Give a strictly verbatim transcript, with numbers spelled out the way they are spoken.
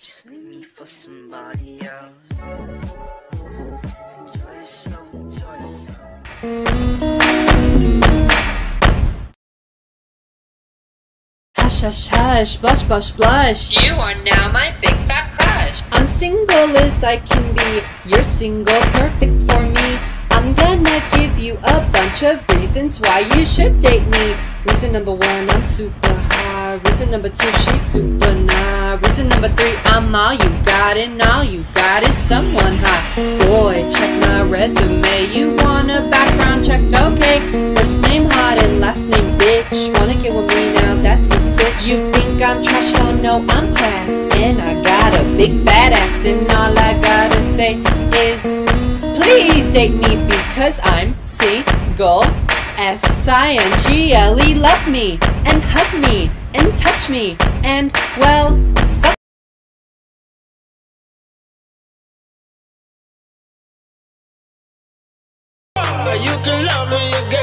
Just leave me for somebody else. Enjoy yourself, enjoy yourself. Hush, hush, hush, blush, blush, blush. You are now my big fat crush. I'm single as I can be. You're single, perfect for me. I'm gonna give you a bunch of reasons why you should date me. Reason number one, I'm super high. Reason number two, she's super nah. Reason number three, I'm all you got, and all you got is someone hot. Boy, check my resume. You want a background check? Okay. First name hot and last name bitch. Wanna get with me now? That's a sitch. You think I'm trash? Oh no, I'm class, and I got a big fat ass, and all I gotta say is, please date me because I'm single. S I N G L E, love me, and hug me, and touch me, and, well, fuck. You can love me again.